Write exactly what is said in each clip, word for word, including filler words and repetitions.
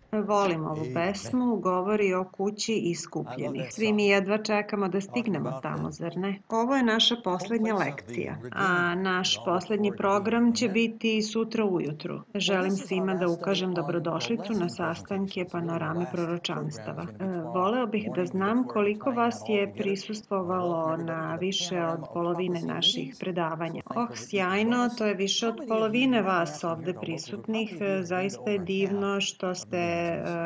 Volim ovu pesmu, govori o kući iskupljenih. Svi mi jedva čekamo da stignemo tamo, zar ne? Ovo je naša poslednja lekcija, a naš poslednji program će biti sutra ujutru. Želim svima da ukažem dobrodošlicu na sastanke Panorame proročanstava. Voleo bih da znam koliko vas je prisustvovalo na više od polovine naših predavanja. Oh, sjajno, to je više od polovine vas ovde prisutnih. Zaista je divno što ste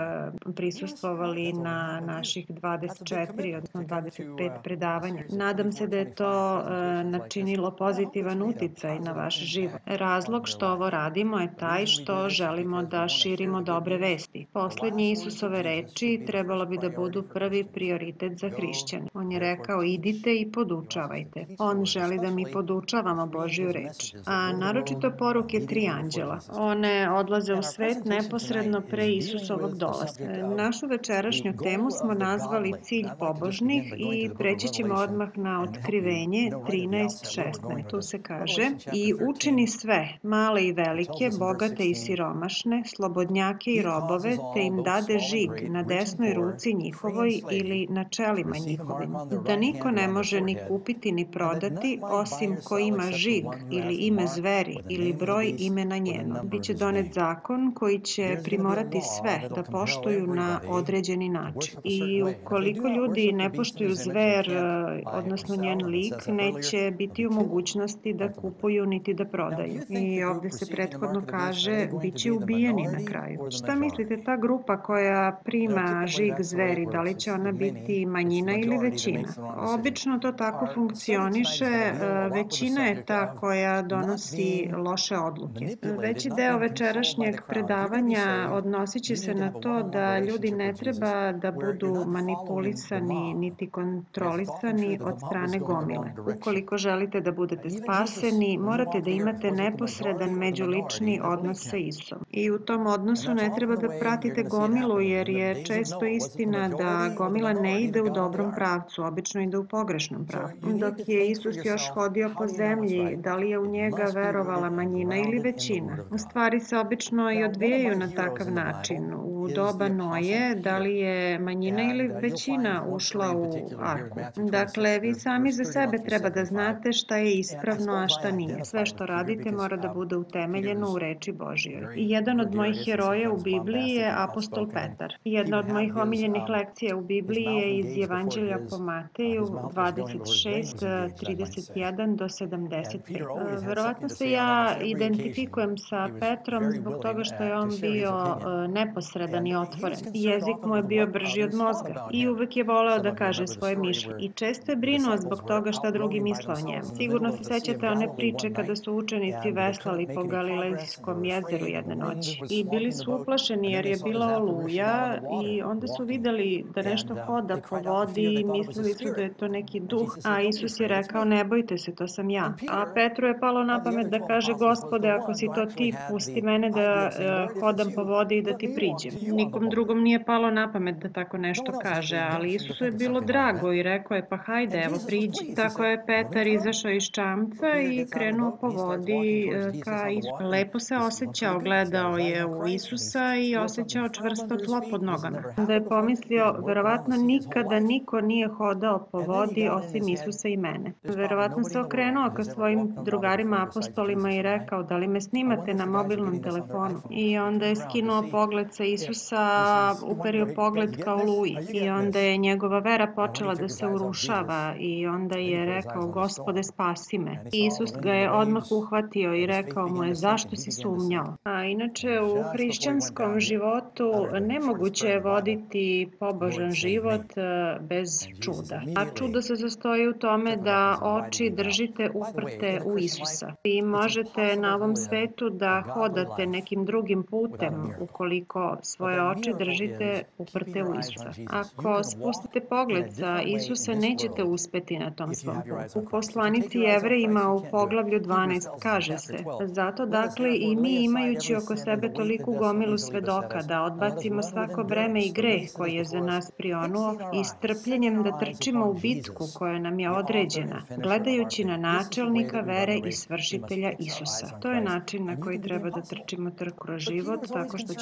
prisustvovali na naših dvadeset četiri, odnosno dvadeset pet predavanja. Nadam se da je to načinilo pozitivan uticaj na vaš život. Razlog što ovo radimo je taj što želimo da širimo dobre vesti. Poslednje Isusove reči trebalo bi da budu prvi prioritet za hrišćane. On je rekao: idite i podučavajte. On želi da mi podučavamo Božju reč. A naročito poruke tri anđela. One odlaze u svet neposredno pre Isusovog dolaska. Našu večerašnju temu smo nazvali Cilj pobožnih i preći ćemo odmah na Otkrivenje trinaest šesnaest. Tu se kaže: i učini sve, male i velike, bogate i siromašne, slobodnjake i robove, te im dade žig na desnoj ruci njihovoj ili na čelima njihovim, da niko ne može ni kupiti ni prodati, osim ko ima žig ili ime zveri ili broj imena njeno. Biće donet zakon koji će primorati sve da poštuju na određeni način. I ukoliko ljudi ne poštuju zver, odnosno njen lik, neće biti u mogućnosti da kupuju niti da prodaju. I ovde se prethodno kaže: bit će ubijeni na kraju. Šta mislite, ta grupa koja prima žig zveri, da li će ona biti manjina ili većina? Obično to tako funkcioniše, većina je ta koja donosi loše odluke. Veći deo večerašnjeg predavanja odnosit će se na to da ljudi ne treba da budu manipulisani niti kontrolisani od strane gomile. Ukoliko želite da budete spaseni, morate da imate neposredan međulični odnos sa Isusom. I u tom odnosu ne treba da pratite gomilu, jer je često istina da gomila ne ide u dobrom pravcu, obično ide u pogrešnom pravcu. Dok je Isus još hodio po zemlji, da li je u njega verovala manjina ili većina? Stvari se obično i odvijaju na takav način. U doba Noje, da li je manjina ili većina ušla u arku? Dakle, vi sami za sebe treba da znate šta je ispravno, a šta nije. Sve što radite mora da bude utemeljeno u reči Božjoj. I jedan od mojih heroja u Bibliji je apostol Petar. Jedna od mojih omiljenih lekcija u Bibliji je iz Evanđelja po Mateju dvadeset šest, trideset jedan do sedamdeset pet. Verovatno se ja identifikujem sa Petrom zbog toga što je on bio neposredan i otvoren. Jezik mu je bio brži od mozga i uvek je voleo da kaže svoje mišljenje. I često je brinuo zbog toga šta drugi misle o njemu. Sigurno se sećate one priče kada su učenici veslali po Galilejskom jezeru jedne noći. I bili su uplašeni jer je bila oluja i onda su videli da nešto hoda po vodi i mislili su da je to neki duh. A Isus je rekao: ne bojte se, to sam ja. A Petru je palo na pamet da kaže: Gospode, ako si to ti, pusti mene da uh, hodam po vodi i da ti priđem. Nikom drugom nije palo na pamet da tako nešto kaže, ali Isusu je bilo drago i rekao je: pa hajde, evo priđi. Tako je Petar izašao iz čamca i krenuo po vodi ka Isusu. Lepo se osjećao, gledao je u Isusa i osjećao čvrsto tlo pod nogama. Da je pomislio: verovatno nikada niko nije hodao po vodi osim Isusa i mene. Verovatno se okrenuo ka svojim drugarima apostolima i rekao: da li me snimate na mobilnom telefonu? I onda je skinuo pogled sa Isusa, uperio pogled ka oluji. I onda je njegova vera počela da se urušava i onda je rekao: Gospode, spasi me. I Isus ga je odmah uhvatio i rekao mu je: zašto si sumnjao? A inače, u hrišćanskom životu nemoguće je voditi pobožan život bez čuda. A čudo se sastoji u tome da oči držite uprte u Isusa. Vi možete na ovom svetu da hodate nekim drugim putem ukoliko svoje oči držite uprte u Isusa. Ako spustite pogled sa Isusa, nećete uspeti na tom svom putu. U poslanici Jevrejima u poglavlju dvanaest kaže se: zato dakle i mi, imajući oko sebe toliku gomilu svedoka, da odbacimo svako breme i greh koji je za nas prionuo i strpljenjem da trčimo u bitku koja nam je određena, gledajući na načelnika vere i svršitelja Isusa. To je način na koji treba da trčimo trku kroz život, tako što ćemo svoje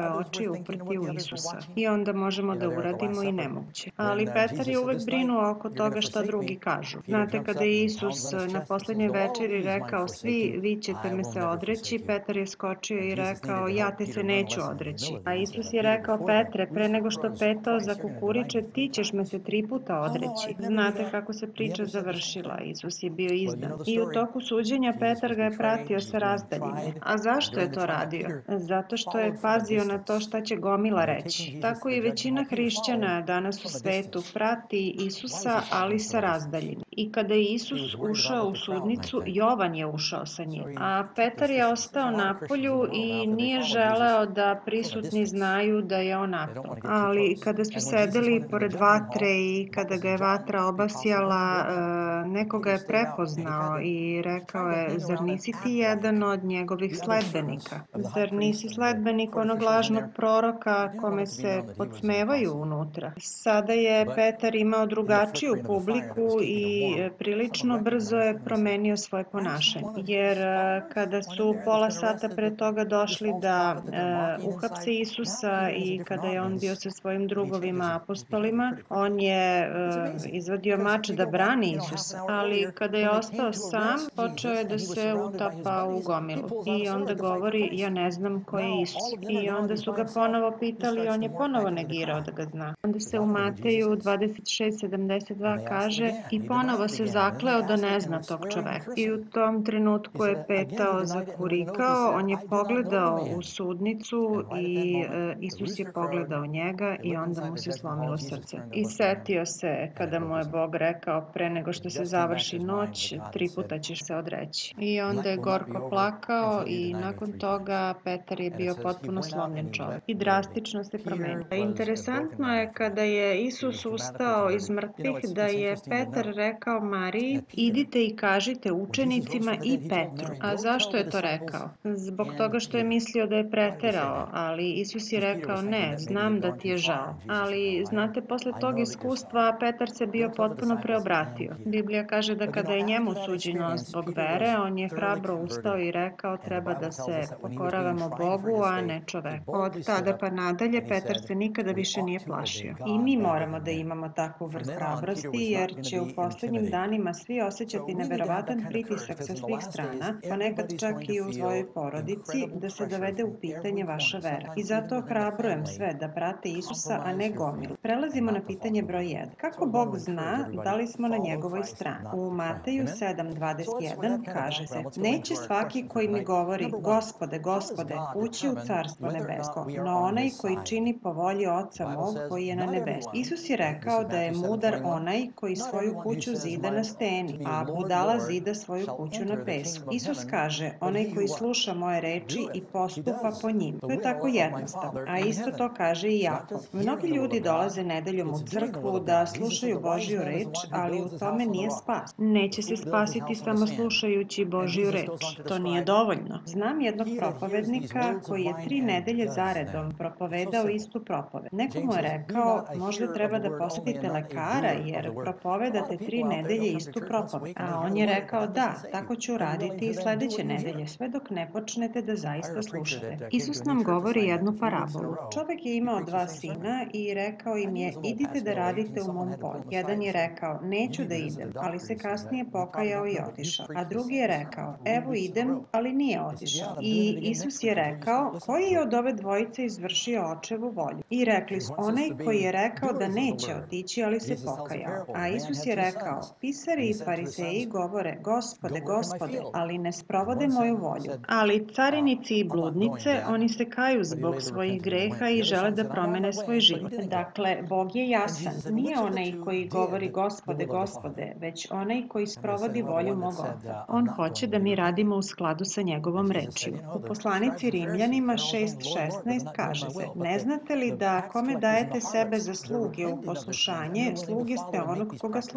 svoje oči uprti u Isusa. I onda možemo da uradimo i nemoguće. Ali Petar je uvek brinuo oko toga šta drugi kažu. Znate, kada je Isus na poslednjoj večeri rekao svi vi ćete me se odreći, Petar je skočio i rekao ja te se neću odreći. A Isus je rekao Petre, pre nego što petao za kukuriče, ti ćeš me se tri puta odreći. Znate kako se priča završila. Isus je bio izdan. I u toku suđenja Petar ga je pratio sa razdaljine. A zašto je to radio? Zato što je pazio na to šta će gomila reći. Tako i većina hrišćana danas u svetu prati Isusa, ali sa razdaljine. I kada je Isus ušao u sudnicu, Jovan je ušao sa njim. A Petar je ostao napolju i nije želeo da prisutni znaju da je on napolju. Ali kada su sedeli pored vatre i kada ga je vatra obasjala, neko ga je prepoznao i rekao je, zar nisi ti jedan od njegovih sledbenika? Zar nisi sledbenik onog lažnog proroka kome se podsmevaju unutra? Sada je Petar imao drugačiju publiku i prilično brzo je promenio svoje ponašanje. Jer kada su pola sata pre toga došli da uh, uhapse Isusa i kada je on bio sa svojim drugovima apostolima, on je uh, izvadio mač da brani Isusa. Ali kada je ostao sam, počeo je da se utapa u gomilu. I onda govori, ja ne znam ko je Isus. I onda su ga ponovo pitali, on je ponovo negirao da ga zna. Onda se u Mateju dvadeset šest sedamdeset dva kaže, i ponovo se zakleo da ne zna tog čoveka. I u tom trenutku je petao zakurikao, on je pogledao u sudnicu i e, Isus je pogledao njega i onda mu se slomilo srce. I setio se kada mu je Bog rekao, pre nego što se završi noć, tri puta ćeš se odreći. I onda je gorko plakao i nakon toga Petar je bio potpuno slomljen čovjek. I drastično se promenio. Interesantno je kada je Isus ustao iz mrtvih da je Petar rekao Mariji, idite i kažite učenicima i Petru. A zašto je to rekao? Zbog toga što je mislio da je preterao, ali Isus je rekao ne, znam da ti je žao. Ali znate, posle tog iskustva Petar se bio potpuno preobratio. Biblija kaže da kada je njemu suđeno zbog vere, on je hrabro ustao i rekao treba da se pokoravamo Bogu, a ne čoveku. Od tada pa nadalje Petar se nikada više nije plašio. I mi moramo da imamo takvu vrst hrabrosti, jer će u poslednjim danima svi osjećati neverovatan pritisak sa svih strana, pa nekad čak i u svojoj porodici, da se dovede u pitanje vaša vera. I zato hrabrujem sve da prate Isusa, a ne gomilu. Prelazimo na pitanje broj jedan. Kako Bog zna da li smo na njegovoj strani? U Mateju sedam dvadeset jedan kaže se, neće svaki koji mi govori, Gospode, Gospode, ući u carstvo nebesko, no onaj koji čini po volji Oca mog koji je na nebesu. Isus je rekao da je mudar onaj koji svoju kuću zida na steni, a budala zida svoju kuću na pesku. Isus kaže, onaj koji sluša moje reči i postupa po njim. To je tako jednostavno, a isto to kaže i Jakov. Mnogi ljudi dolaze nedeljom u crkvu da slušaju Božju reč, ali u tome nije spas. Neće se spasiti samo slušajući Božju reč. To nije dovoljno. Znam jednog propovednika koji je tri nedelje zaredom propovedao istu propoved. Neko mu je rekao, možda treba da posetite lekara jer propovedate tri nedelje istu propoved. A on je rekao, da, tako ću raditi i sledeće nedelje, sve dok ne počnete da zaista slušate. Isus nam govori jednu parabolu. Čovek je imao dva sina i rekao im je, idite da radite u mom polju. Jedan je rekao, neću da idem, ali se kasnije pokajao i otišao. A drugi je rekao, evo idem, ali nije otišao. I Isus je rekao, koji je od ove dvojice izvršio očevu volju? I rekli su, onaj koji je rekao da neće otići, ali se pokajao. A Isus je rekao, pisari i fariseji govore, Gospode, Gospode, ali ne sprovode moju volju. Ali carinici i bludnice, oni se kaju zbog svojih greha i žele da promene svoj život. Dakle, Bog je jasan. Nije onaj koji govori Gospode, Gospode, već onaj koji sprovodi volju mog Oca. On hoće da mi radimo u skladu sa njegovom rečju. U poslanici Rimljanima šest šesnaest kaže se, ne znate li da kome dajete sebe za sluge u poslušanje, sluge ste onog koga slušate.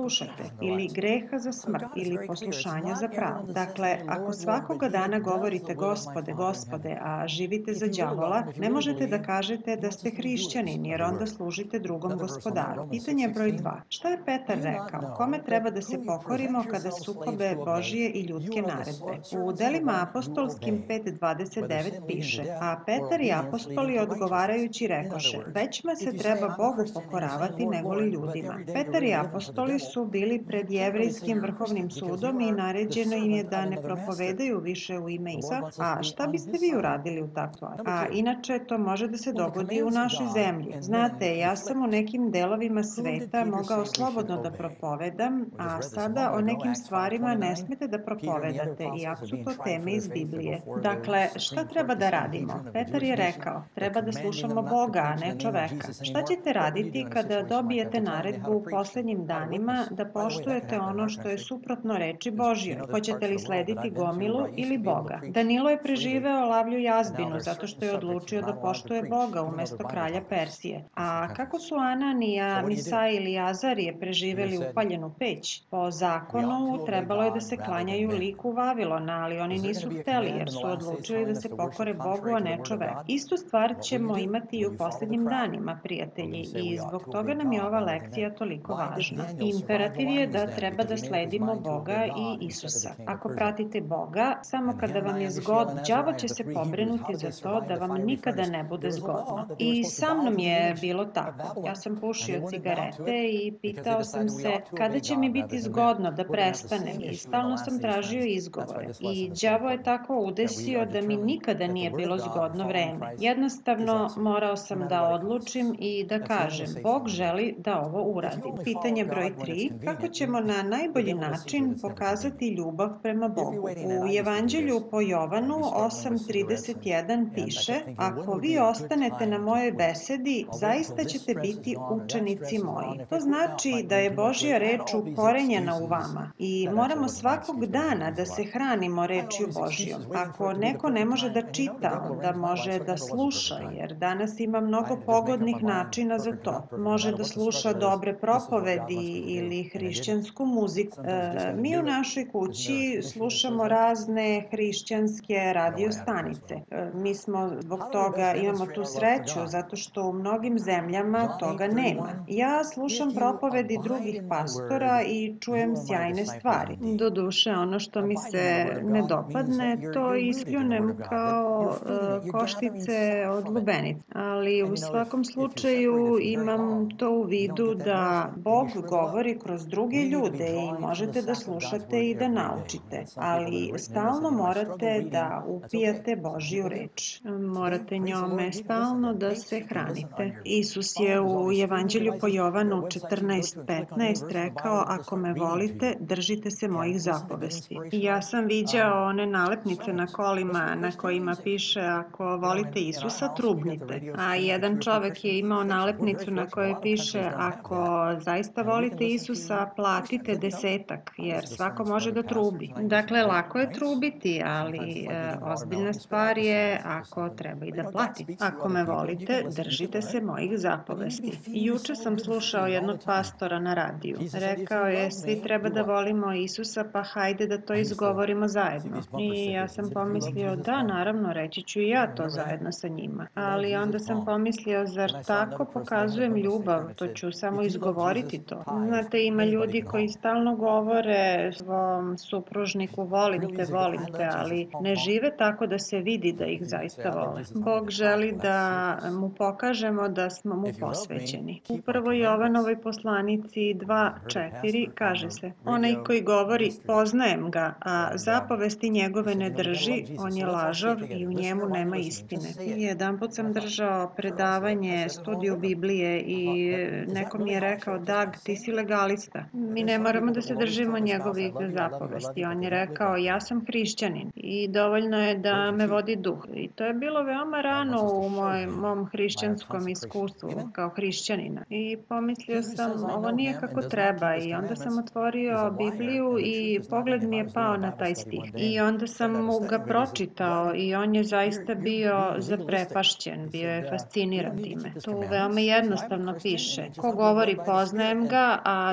ili greha za smrt ili poslušanja za pravo. Dakle, ako svakoga dana govorite Gospode, Gospode, a živite za đavola, ne možete da kažete da ste hrišćanin, jer onda služite drugom gospodaru. Pitanje broj dva. Šta je Petar rekao? Kome treba da se pokorimo kada sukobe Božije i ljudske naredbe? U Delima apostolskim pet dvadeset devet piše: a Petar i apostoli odgovarajući rekoše: većma se treba Bogu pokoravati nego li ljudima. Petar i apostoli su bili pred jevrejskim vrhovnim sudom i naređeno im je da ne propovedaju više u ime Isusa. A šta biste vi uradili u takvoj? A inače to može da se dogodi u našoj zemlji. Znate, ja sam u nekim delovima sveta mogao slobodno da propovedam, a sada o nekim stvarima ne smete da propovedate, iako su to teme iz Biblije. Dakle, šta treba da radimo? Petar je rekao: treba da slušamo Boga, a ne čoveka. Šta ćete raditi kada dobijete naredbu u poslednjim danima da poštujete ono što je suprotno reči Božjoj? Hoćete li slediti gomilu ili Boga? Danilo je preživeo lavlju jazbinu zato što je odlučio da poštuje Boga umesto kralja Persije. A kako su Ananija, Misaj ili Azarije preživeli upaljenu peć? Po zakonu trebalo je da se klanjaju liku Vavilona, ali oni nisu hteli jer su odlučili da se pokore Bogu, a ne čoveku. Istu stvar ćemo imati i u poslednjim danima, prijatelji, i zbog toga nam je ova lekcija toliko važna. Imperativ je da treba da sledimo Boga i Isusa. Ako pratite Boga, samo kada vam je zgodno, đavo će se pobrinuti za to da vam nikada ne bude zgodno. I sa mnom je bilo tako. Ja sam pušio cigarete i pitao sam se kada će mi biti zgodno da prestanem i stalno sam tražio izgovore. I đavo je tako udesio da mi nikada nije bilo zgodno vreme. Jednostavno morao sam da odlučim i da kažem: Bog želi da ovo uradim. Pitanje broj tri. Kako ćemo na najbolji način pokazati ljubav prema Bogu? U Evanđelju po Jovanu osam trideset jedan piše: ako vi ostanete na mojoj besedi, zaista ćete biti učenici moji. To znači da je Božja reč ukorenjena u vama i moramo svakog dana da se hranimo rečju Božjom. Ako neko ne može da čita, da može da sluša, jer danas ima mnogo pogodnih načina za to. Može da sluša dobre propovedi ili hrišćansku muziku. E, mi u našoj kući slušamo razne hrišćanske radio stanice. E, mi smo zbog toga, imamo tu sreću, zato što u mnogim zemljama toga nema. Ja slušam propovedi drugih pastora i čujem sjajne stvari. Doduše, ono što mi se ne dopadne, to ispljunem kao e, koštice od lubenice. Ali u svakom slučaju imam to u vidu da Bog govori kroz druge ljude i možete da slušate i da naučite. Ali stalno morate da upijate Božju reč. Morate njome stalno da se hranite. Isus je u Evanđelju po Jovanu četrnaest petnaest rekao: ako me volite, držite se mojih zapovesti. I ja sam viđao one nalepnice na kolima na kojima piše: ako volite Isusa, trubnite. A jedan čovek je imao nalepnicu na kojoj piše: ako zaista volite Isusa, platite desetak, jer svako može da trubi. Dakle, lako je trubiti, ali e, ozbiljna stvar je ako treba i da platite. Ako me volite, držite se mojih zapovesti. Juče sam slušao jednog pastora na radiju. Rekao je: svi treba da volimo Isusa, pa hajde da to izgovorimo zajedno. I ja sam pomislio: da, naravno, reći ću i ja to zajedno sa njima. Ali onda sam pomislio: zar tako pokazujem ljubav, to ću samo izgovoriti to. Znate, ima ljudi koji stalno govore svom supružniku: volim te, volim te, ali ne žive tako da se vidi da ih zaista vole. Bog želi da mu pokažemo da smo mu posvećeni. U prvoj Jovanovoj poslanici dva četiri kaže se: onaj koji govori poznajem ga, a zapovesti njegove ne drži, on je lažov i u njemu nema istine. Jedanput sam držao predavanje, studiju Biblije i neko mi je rekao: Dag, ti si legalista. Mi ne moramo da se držimo njegovih zapovesti. On je rekao: ja sam hrišćanin i dovoljno je da me vodi duh. I to je bilo veoma rano u moj, mom hrišćanskom iskustvu kao hrišćanina. I pomislio sam, ovo nije kako treba, i onda sam otvorio Bibliju i pogled mi je pao na taj stih. I onda sam mu ga pročitao i on je zaista bio zaprepašćen, bio je fasciniran time. Tu veoma jednostavno piše: ko govori poznajem ga, a zapovesti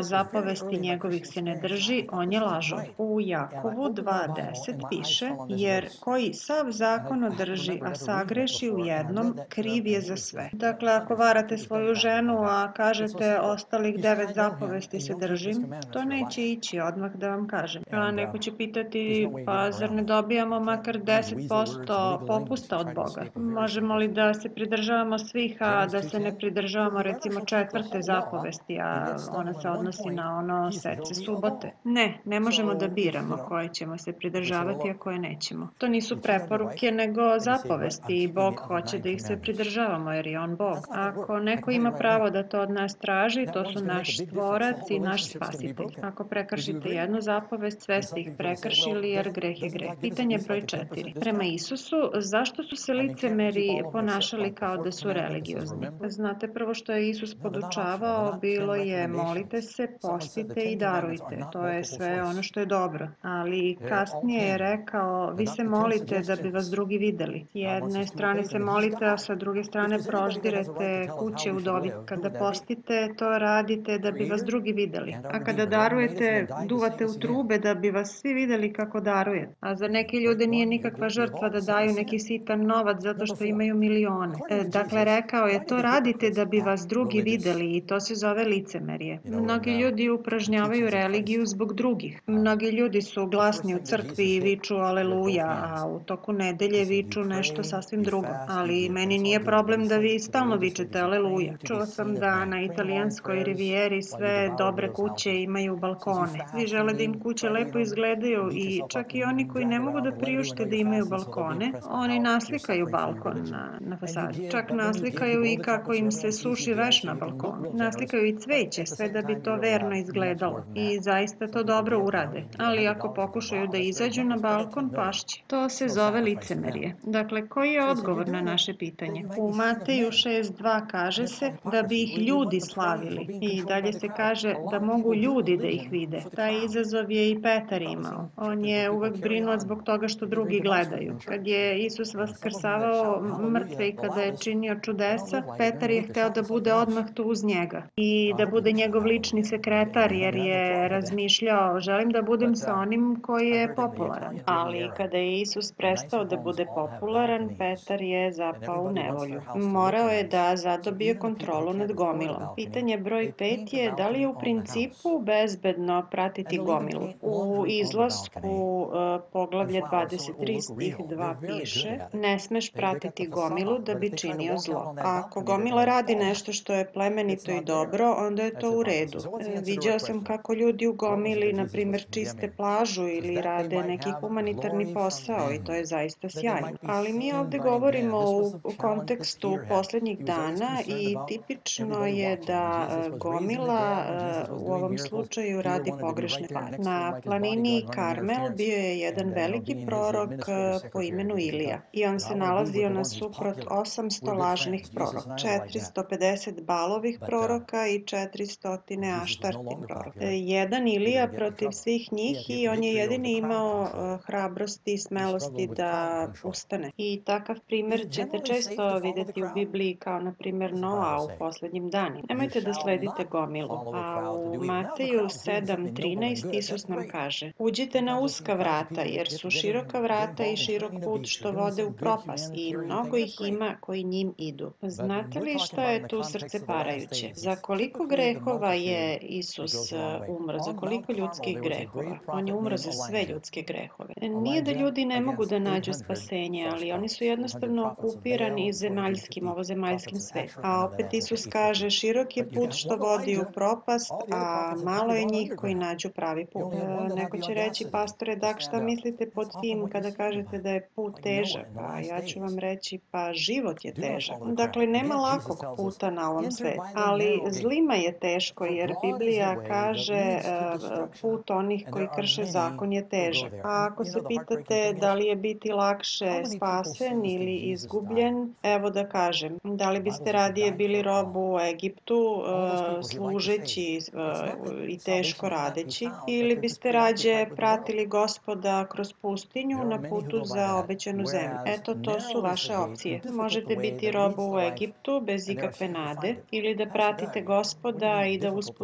zapovesti njegovih se ne drži, on je lažov. U Jakovu dva deset piše, jer koji sav zakon održi, a sagreši u jednom, kriv je za sve. Dakle, ako varate svoju ženu, a kažete ostalih devet zapovesti se držim, to neće ići, odmah da vam kažem. A neko će pitati, pa zar ne dobijamo makar deset posto popusta od Boga? Možemo li da se pridržavamo svih, a da se ne pridržavamo recimo četvrte zapovesti, a ona se odnosi na ono sece subote? Ne, ne možemo da biramo koje ćemo se pridržavati, a koje nećemo. To nisu preporuke, nego zapovesti i Bog hoće da ih se pridržavamo, jer je on Bog. Ako neko ima pravo da to od nas traži, to su naš stvorac i naš spasitelj. Ako prekršite jednu zapovest, sve ste ih prekršili, jer greh je greh. Pitanje broj četiri. Prema Isusu, zašto su se licemeri ponašali kao da su religiozni? Znate, prvo što je Isus podučavao bilo je molite se, postite i darujte. To je sve ono što je dobro. Ali kasnije je rekao, vi se molite da bi vas drugi videli. S jedne strane se molite, a sa druge strane proždirete kuće udovic. Kada postite, to radite da bi vas drugi videli. A kada darujete, duvate u trube da bi vas svi videli kako darujete. A za neke ljude nije nikakva žrtva da daju neki sitan novac zato što imaju milione. E, dakle, rekao je, to radite da bi vas drugi videli i to se zove licemerje. Mnogi ljudi upražnjavaju religiju zbog drugih. Mnogi ljudi su glasni u crkvi i viču aleluja, a u toku nedelje viču nešto sasvim drugo. Ali meni nije problem da vi stalno vičete aleluja. Čuo sam da na italijanskoj rivijeri sve dobre kuće imaju balkone. Svi žele da im kuće lepo izgledaju i čak i oni koji ne mogu da priušte da imaju balkone, oni naslikaju balkon na, na fasadi. Čak naslikaju i kako im se suši veš na balkonu. Naslikaju i cveće, sve da bi to verno izgledalo. I zaista to dobro urade. Ali ako pokušaju da izađu na balkon, pašće. To se zove licemerje. Dakle, koji je odgovor na naše pitanje? U Mateju šest dva kaže se da bi ih ljudi slavili. I dalje se kaže da mogu ljudi da ih vide. Taj izazov je i Petar imao. On je uvek brinuo zbog toga što drugi gledaju. Kad je Isus vaskrsavao mrtve i kada je činio čudesa, Petar je hteo da bude odmah tu uz njega i da bude njegov lični sekretar, jer je razmišljao, želim da budem sa onim koji je popularan. Ali kada je Isus prestao da bude popularan, Petar je zapao u nevolju. Morao je da zadobije kontrolu nad gomilom. Pitanje broj pet je da li je u principu bezbedno pratiti gomilu. U izlasku uh, poglavlje dvadeset tri stih dva piše, ne smeš pratiti gomilu da bi činio zlo. A ako gomila radi nešto što je plemenito i dobro, onda je to u redu. E, viđao sam kako ljudi u gomili, na primjer, čiste plažu ili rade neki humanitarni posao i to je zaista sjajno. Ali mi ovde govorimo u, u kontekstu poslednjih dana i tipično je da uh, gomila uh, u ovom slučaju radi pogrešne stvari. Na planini Karmel bio je jedan veliki prorok uh, po imenu Ilija i on se nalazio nasuprot osamsto lažnih proroka, četiristo pedeset balovih proroka i četiristo aštartin proroka. E, jedan Ilija protiv svih njih i on je jedini imao uh, hrabrosti i smelosti da ustane. I takav primjer ćete često videti u Bibliji kao na primjer Noa u poslednjim danima. Nemojte da sledite gomilu. A u Mateju sedam trinaest Isus nam kaže, uđite na uska vrata jer su široka vrata i širok put što vode u propast i mnogo ih ima koji njim idu. Znate li šta je tu srceparajuće? Za koliko grehova je Isus umro? Za koliko ljudskih grehova? On je umro za sve ljudske grehove. Nije da ljudi ne mogu da nađu spasenje, ali oni su jednostavno okupirani zemaljskim, ovozemaljskim svetom. A opet Isus kaže, širok je put što vodi u propast, a malo je njih koji nađu pravi put. E, neko će reći, pastore, dak, šta mislite pod tim kada kažete da je put težak? A ja ću vam reći, pa život je težak. Dakle, nema lakog puta na ovom svetu, ali zlima je teško, jer Biblija kaže uh, put onih koji krše zakon je težak. A ako se pitate da li je biti lakše spasen ili izgubljen, evo da kažem, da li biste radije bili rob u Egiptu, uh, služeći uh, i teško radeći, ili biste rađe pratili Gospoda kroz pustinju na putu za obećanu zemlju. Eto, to su vaše opcije. Možete biti rob u Egiptu bez ikakve nade ili da pratite Gospoda i da usput imate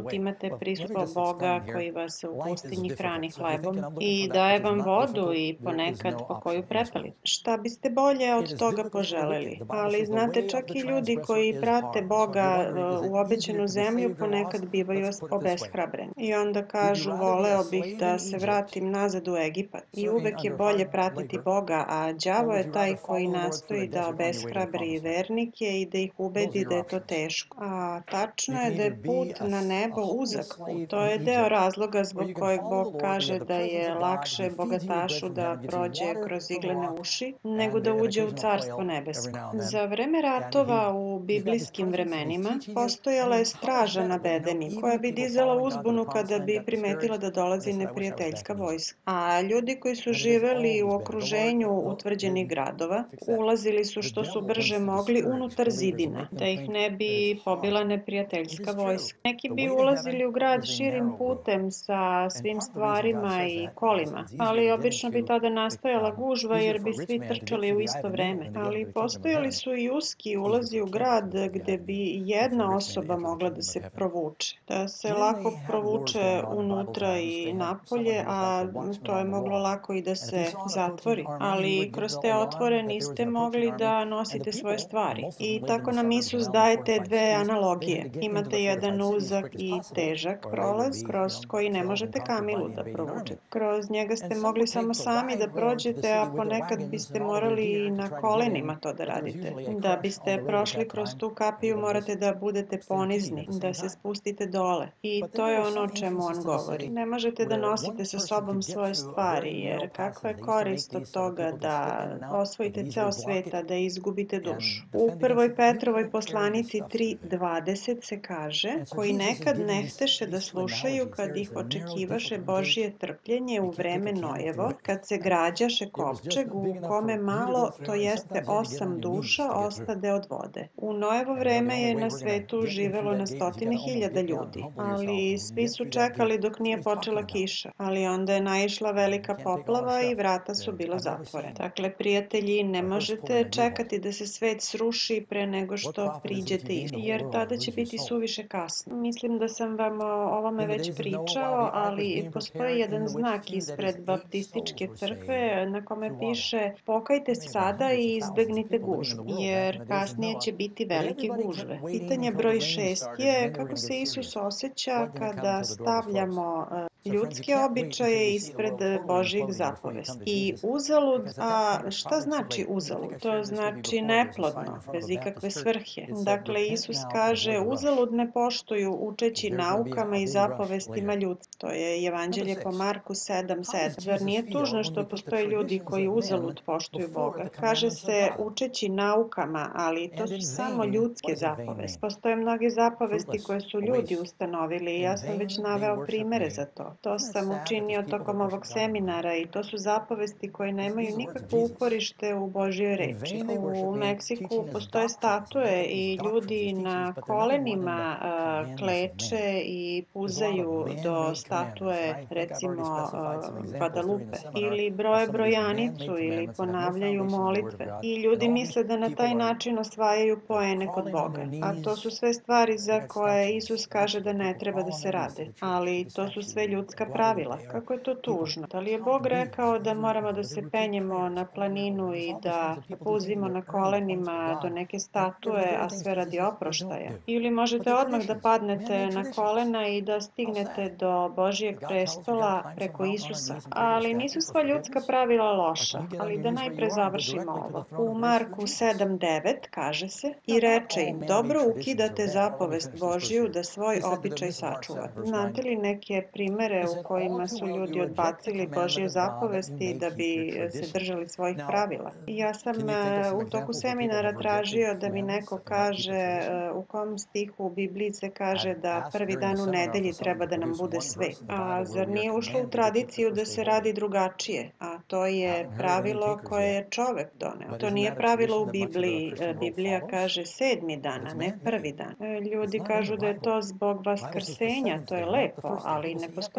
prisustvo Boga koji vas u pustinji hrani hlebom i daje vam vodu i ponekad po koju prepeli. Šta biste bolje od toga poželeli? Ali znate, čak i ljudi koji prate Boga u obećanu zemlju ponekad bivaju obeshrabreni. I onda kažu, voleo bih da se vratim nazad u Egipat. I uvek je bolje pratiti Boga, a đavo je taj koji nastoji da obeshrabri vernike i da ih ubedi da je to teško. A tačno je da je put na nebo uzak put. To je deo razloga zbog kojeg Bog kaže da je lakše bogatašu da prođe kroz iglene uši nego da uđe u carstvo nebesko. Za vreme ratova u biblijskim vremenima postojala je straža na bedemi koja bi dizala uzbunu kada bi primetila da dolazi neprijateljska vojska. A ljudi koji su živeli u okruženju utvrđenih gradova ulazili su što su brže mogli unutar zidina, da ih ne bi pobila neprijateljska vojska. Neki bi ulazili u grad širim putem sa svim stvarima i kolima, ali obično bi tada nastajala gužva jer bi svi trčali u isto vreme. Ali postojali su i uski ulazi u grad gde bi jedna osoba mogla da se provuče, da se lako provuče unutra i napolje, a to je moglo lako i da se zatvori. Ali kroz te otvore niste mogli da nosite svoje stvari. I tako nam Isus daje te dve analogije. Imate jedan uzak i težak prolaz kroz koji ne možete kamilu da provučete. Kroz njega ste mogli samo sami da prođete, a ponekad biste morali i na kolenima to da radite. Da biste prošli kroz tu kapiju morate da budete ponizni, da se spustite dole. I to je ono o čemu on govori. Ne možete da nosite sa sobom svoje stvari, jer kakva je korist od toga da osvojite ceo svet, a da izgubite dušu. U prvoj Petrovoj poslanici tri dvadeset se kaže, koji nekad ne hteše da slušaju kad ih očekivaše Božije trpljenje u vreme Nojevo, kad se građaše kovčeg u kome malo, to jeste osam duša, ostade od vode. U Nojevo vreme je na svetu živelo na stotine hiljada ljudi, ali svi su čekali dok nije počela kiša, ali onda je naišla velika poplava i vrata su bila zatvorena. Dakle, prijatelji, ne možete čekati da se svet sruši pre nego što priđete istu, jer tada će biti suviše kasno. Mislim da sam vam o ovome već pričao, ali postoji jedan znak ispred baptističke crkve na kome piše pokajte se sada i izbegnite gužvu, jer kasnije će biti velike gužve. Pitanje broj šest je kako se Isus osjeća kada stavljamo ljudske običaje ispred Božjih zapovesti. I uzalud, a šta znači uzalud? To znači neplodno, bez ikakve svrhe. Dakle, Isus kaže uzalud ne poštuju učeći naukama i zapovestima ljudstva. To je Evanđelje po Marku sedam sedam. Zar nije tužno što postoje ljudi koji uzalud poštuju Boga? Kaže se učeći naukama, ali to su samo ljudske zapovesti. Postoje mnoge zapovesti koje su ljudi ustanovili i ja sam već naveo primere za to. To sam učinio tokom ovog seminara i to su zapovesti koje nemaju nikakvo uporište u Božjoj reči. U Meksiku postoje statue i ljudi na kolenima a, kleče i puzaju do statue, recimo a, Guadalupe, ili broje brojanicu ili ponavljaju molitve. I ljudi misle da na taj način osvajaju poene kod Boga. A to su sve stvari za koje Isus kaže da ne treba da se rade. Ali to su sve ljudska pravila. Kako je to tužno? Da li je Bog rekao da moramo da se penjemo na planinu i da puzimo na kolenima do neke statue, a sve radi oproštaja? Ili možete odmah da padnete na kolena i da stignete do Božijeg prestola preko Isusa? Ali nisu sva ljudska pravila loša, ali da najpre završimo ovo. U Marku sedam devet kaže se i reče im, dobro ukidate zapovest Božiju da svoj običaj sačuvate. Znate li neke primere u kojima su ljudi odbacili Božje zapovesti da bi se držali svojih pravila? Ja sam u toku seminara tražio da mi neko kaže u kom stihu u Bibliji se kaže da prvi dan u nedelji treba da nam bude svet. A zar nije ušlo u tradiciju da se radi drugačije? A to je pravilo koje je čovek doneo. To nije pravilo u Bibliji. Biblija kaže sedmi dan, a ne prvi dan. Ljudi kažu da je to zbog vaskrsenja, to je lepo, ali ne postoji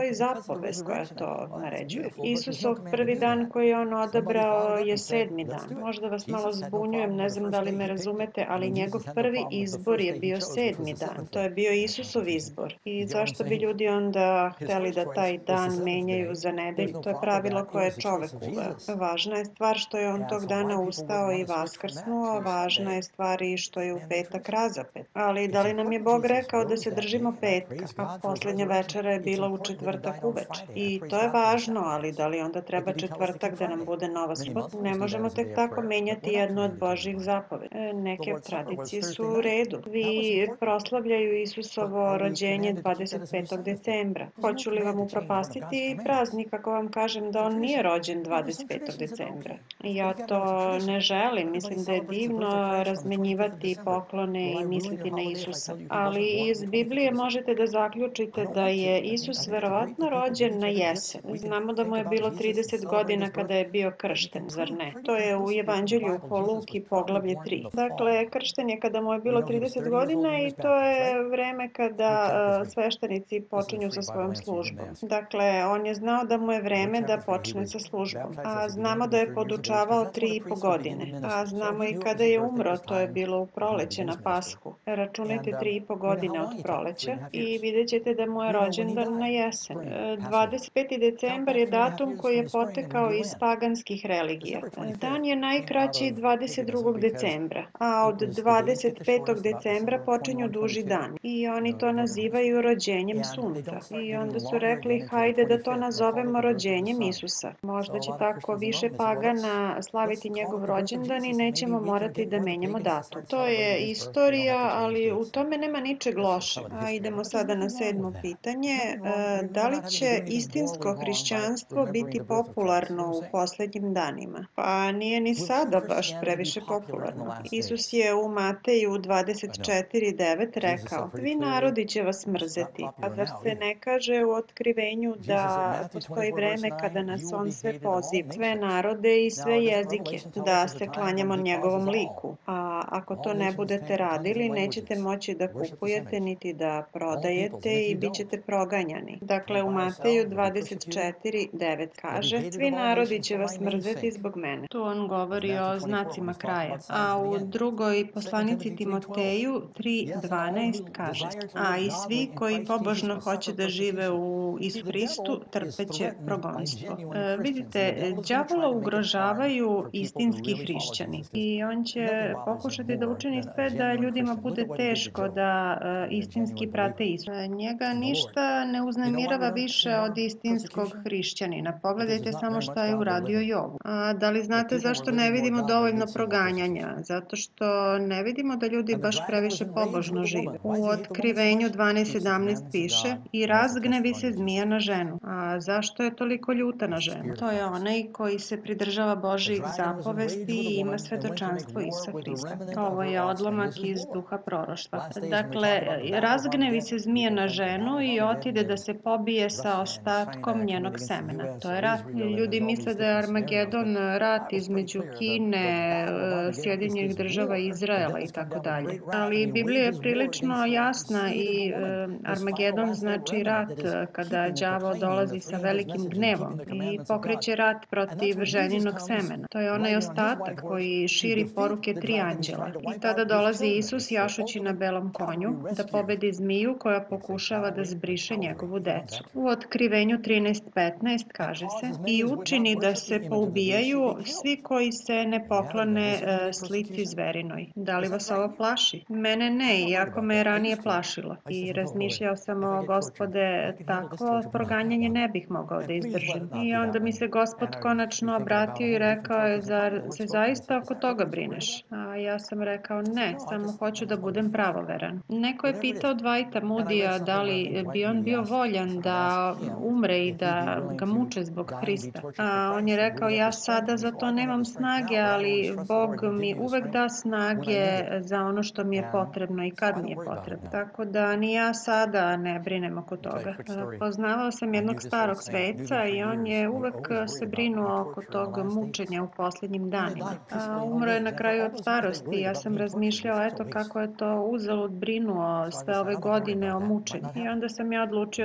postoji zapovest koja to naređuje. Isusov prvi dan koji je on odabrao je sedmi dan. Možda vas malo zbunjujem, ne znam da li me razumete, ali njegov prvi izbor je bio sedmi dan. To je bio Isusov izbor. I zašto bi ljudi onda hteli da taj dan menjaju za nedelju? To je pravilo koje je čovek uveo. Važna je stvar što je on tog dana ustao i vaskrsnuo, važna je stvar i što je u petak razapet. Ali da li nam je Bog rekao da se držimo petka, a poslednja večera je bila u četvrtak uveče? I to je važno, ali da li onda treba četvrtak da nam bude nova subota? Ne možemo tek tako menjati jednu od Božjih zapovesti. Neke tradicije su u redu. Vi proslavljaju Isusovo rođenje dvadeset petog decembra. Hoću li vam upropastiti praznik ako vam kažem da on nije rođen dvadeset petog decembra? Ja to ne želim. Mislim da je divno razmenjivati poklone i misliti na Isusa. Ali iz Biblije možete da zaključite da je Isus verovatno rođen na jesen. Znamo da mu je bilo trideset godina kada je bio kršten, zar ne? To je u Evanđelju po Luki poglavlje tri. Dakle, kršten je kada mu je bilo trideset godina i to je vreme kada uh, sveštenici počinju sa svojom službom. Dakle, on je znao da mu je vreme da počne sa službom. A znamo da je podučavao tri i po godine. A znamo i kada je umro, to je bilo u proleće na Pashu. Računajte tri i po godine od proleća i vidjet ćete da mu je rođendan na jesen. dvadeset peti decembar je datum koji je potekao iz paganskih religija. Dan je najkraći dvadeset drugog decembra, a od dvadeset petog decembra počinju duži dan. I oni to nazivaju rođenjem sunca. I onda su rekli, hajde da to nazovemo rođenjem Isusa. Možda će tako više pagana slaviti njegov rođendan i nećemo morati da menjamo datum. To je istorija, ali u tome nema ničeg lošeg. A idemo sada na sedmo pitanje. Da li će istinsko hrišćanstvo biti popularno u poslednjim danima? Pa nije ni sada baš previše popularno. Isus je u Mateju dvadeset četiri devet rekao, svi narodi će vas mrzeti. A zar se ne kaže u otkrivenju da postoji vreme kada nas on sve poziva, sve narode i sve jezike, da se klanjamo njegovom liku. A ako to ne budete radili, nećete moći da kupujete niti da prodajete i bit ćete proganjani. Dakle, u Mateju dvadeset četiri devet kaže, svi narodi će vas mrzeti zbog mene. Tu on govori o znacima kraja. A u drugoj poslanici Timoteju tri dvanaest kaže, a i svi koji pobožno hoće da žive u Isu Hristu trpeće progonstvo. E, vidite, đavola ugrožavaju istinski hrišćani i on će pokušati da učini sve da ljudima bude teško da e, istinski prate Isusa. Njega ništa ne uznemirava više od istinskog hrišćanina. Pogledajte samo šta je uradio Jovu. A da li znate zašto ne vidimo dovoljno proganjanja? Zato što ne vidimo da ljudi baš previše pobožno žive. U Otkrivenju dvanaest sedamnaest piše i razgnevi se zmija na ženu. A zašto je toliko ljuta na ženu? To je onaj koji se pridržava Božjih zapovesti i ima svedočanstvo Isusa Hrista. Ovo je odlomak iz duha proroštva. Dakle, razgnevi se zmija na ženu i otide da se pobije sa ostatkom njenog semena. To je rat. Ljudi misle da je Armagedon rat između Kine, Sjedinjenih država i Izraela i tako dalje. Ali Biblija je prilično jasna i Armagedon znači rat kada đavo dolazi sa velikim gnevom i pokreće rat protiv ženinog semena. To je onaj ostatak koji širi poruke tri anđela. I tada dolazi Isus jašući na belom konju da pobedi zmiju koja pokušava da zbriše njegovu decu. U Otkrivenju trinaest petnaest kaže se i učini da se poubijaju svi koji se ne poklone e, slici zverinoj. Da li vas ovo plaši? Mene ne, iako me je ranije plašilo. I razmišljao sam o Gospode, takvo proganjanje ne bih mogao da izdržim. I onda mi se Gospod konačno obratio i rekao je, zar se zaista oko toga brineš? A ja sam rekao ne, samo hoću da budem pravoveran. Neko je pitao Dwighta Moodyja da li bi on bio voljan da umre i da ga muče zbog Hrista. A on je rekao, ja sada za to nemam snage, ali Bog mi uvek da snage za ono što mi je potrebno i kad mi je potrebno. Tako da ni ja sada ne brinem oko toga. Poznavao sam jednog starog sveca i on je uvek se brinuo oko tog mučenja u poslednjim danima. A umro je na kraju od starosti. Ja sam razmišljala, eto kako je to uzalud brinuo sve ove godine o mučenju. I onda sam ja odlučio da ne brinem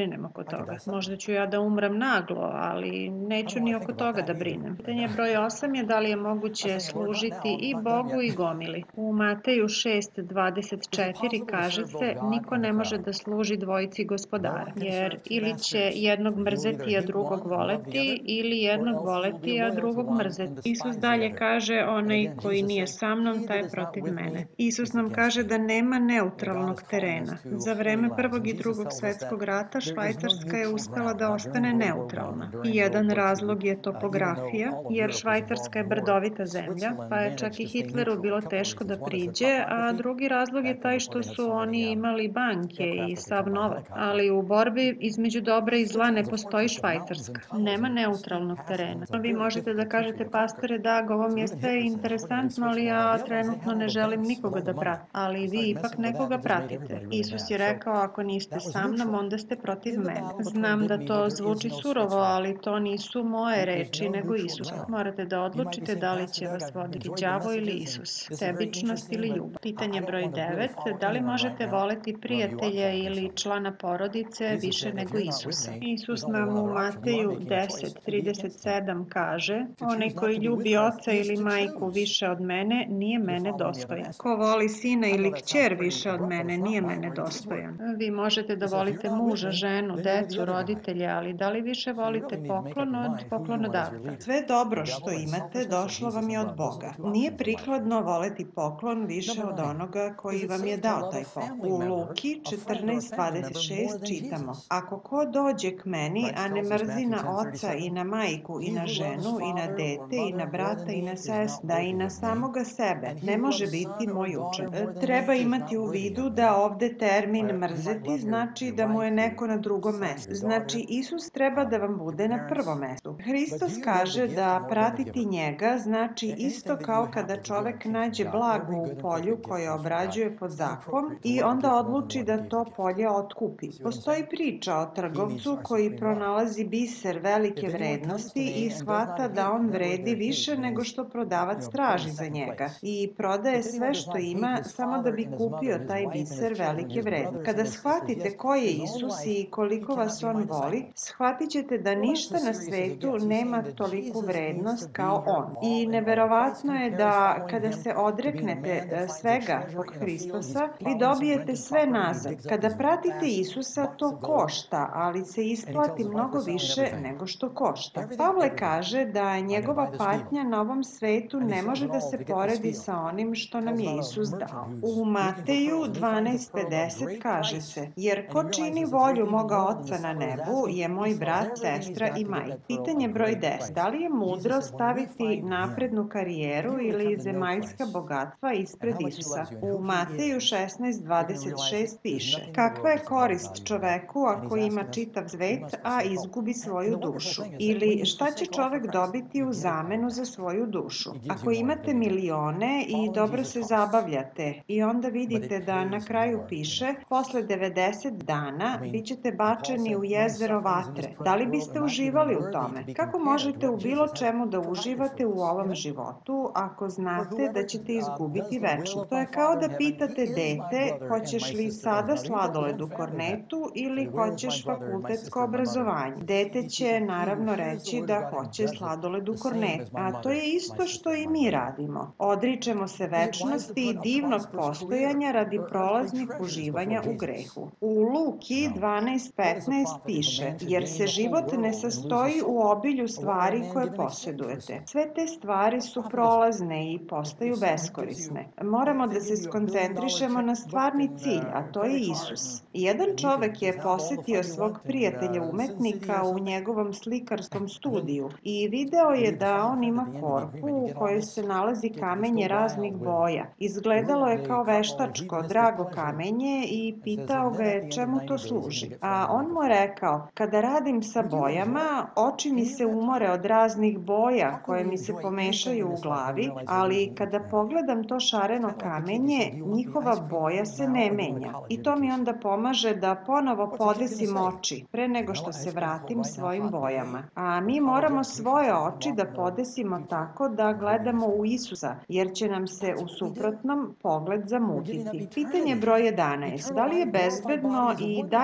brinem oko toga. Možda ću ja da umrem naglo, ali neću ni oko toga da brinem. Pitanje broj osam je da li je moguće služiti i Bogu i gomili. U Mateju šest dvadeset četiri kaže se: niko ne može da služi dvojici gospodara, jer ili će jednog mrzeti, a drugog voleti, ili jednog voleti, a drugog mrzeti. Isus dalje kaže: onaj koji nije sa mnom, taj je protiv mene. Isus nam kaže da nema neutralnog terena. Za vreme Prvog i Drugog svetskog rata Švajcarska je uspela da ostane neutralna. I jedan razlog je topografija, jer Švajcarska je brdovita zemlja, pa je čak i Hitleru bilo teško da priđe, a drugi razlog je taj što su oni imali banke i sav novac. Ali u borbi između dobra i zla ne postoji Švajcarska. Nema neutralnog terena. Vi možete da kažete: pastore Dag, ovo mi je sve interesantno, ali ja trenutno ne želim nikoga da pratim. Ali vi ipak nekoga pratite. Isus je rekao: ako niste sa mnom, onda ste protiv mene. Znam da to zvuči surovo, ali to nisu moje reči, nego Isusa. Morate da odlučite da li će vas voditi đavo ili Isus, sebičnost ili ljubav. Pitanje broj devet. Da li možete voleti prijatelja ili člana porodice više nego Isusa? Isus nam u Mateju deset trideset sedam kaže: onaj koji ljubi oca ili majku više od mene, nije mene dostojan. Ko voli sina ili kćer više od mene, nije mene dostojan. Vi možete da volite muža, ženu, decu, roditelje, ali da li više volite poklon od poklonodavca? Sve dobro što imate došlo vam je od Boga. Nije prikladno voleti poklon više od onoga koji vam je dao taj poklon. U Luki četrnaest dvadeset šest čitamo: ako ko dođe k meni, a ne mrzi na oca i na majku i na ženu i na dete i na brata i na sestru, da i na samoga sebe, ne može biti moj učenik. Treba imati u vidu da ovde termin mrzeti znači da mu je neko na drugom mestu. Znači, Isus treba da vam bude na prvom mestu. Hristos kaže da pratiti njega znači isto kao kada čovek nađe blago u polju koje obrađuje pod zakon i onda odluči da to polje otkupi. Postoji priča o trgovcu koji pronalazi biser velike vrednosti i shvata da on vredi više nego što prodavac traži za njega i prodaje sve što ima samo da bi kupio taj biser velike vrednosti. Kada shvatite ko je Isus i koliko vas on voli, shvatit ćete da ništa na svetu nema toliku vrednost kao on. I neverovatno je da kada se odreknete svega zbog Hristosa, vi dobijete sve nazad. Kada pratite Isusa, to košta, ali se isplati mnogo više nego što košta. Pavle kaže da njegova patnja na ovom svetu ne može da se poredi sa onim što nam je Isus dao. U Mateju dvanaest pedeset kaže se: jer ko čini volju moga Oca na nebu je moj brat, sestra i majka. Pitanje broj deset. Da li je mudro staviti naprednu karijeru ili zemaljska bogatstva ispred Isusa? U Mateju šesnaest dvadeset šest piše: kakva je korist čoveku ako ima čitav svet, a izgubi svoju dušu? Ili šta će čovek dobiti u zamenu za svoju dušu? Ako imate milione i dobro se zabavljate i onda vidite da na kraju piše: posle devedeset dana bit ćete bačeni u jezero vatre. Da li biste uživali u tome? Kako možete u bilo čemu da uživate u ovom životu ako znate da ćete izgubiti večno? To je kao da pitate dete: hoćeš li sada sladoled u kornetu ili hoćeš fakultetsko obrazovanje? Dete će naravno reći da hoće sladoled u kornetu. A to je isto što i mi radimo. Odričemo se večnosti i divnog postojanja radi prolaznih uživanja u grehu. U Luki dvanaest petnaest piše: jer se život ne sastoji u obilju stvari koje posjedujete. Sve te stvari su prolazne i postaju beskorisne. Moramo da se skoncentrišemo na stvarni cilj, a to je Isus. Jedan čovek je posetio svog prijatelja umetnika u njegovom slikarskom studiju i video je da on ima korpu u kojoj se nalazi kamenje raznih boja. Izgledalo je kao veštačko, drago kamenje i pitao ga je čemu to služi. A on mu je rekao: kada radim sa bojama, oči mi se umore od raznih boja koje mi se pomešaju u glavi, ali kada pogledam to šareno kamenje, njihova boja se ne menja. I to mi onda pomaže da ponovo podesim oči pre nego što se vratim svojim bojama. A mi moramo svoje oči da podesimo tako da gledamo u Isusa, jer će nam se u suprotnom pogled zamutiti. Pitanje broj jedanaest. Da li je bezbedno i dalje ne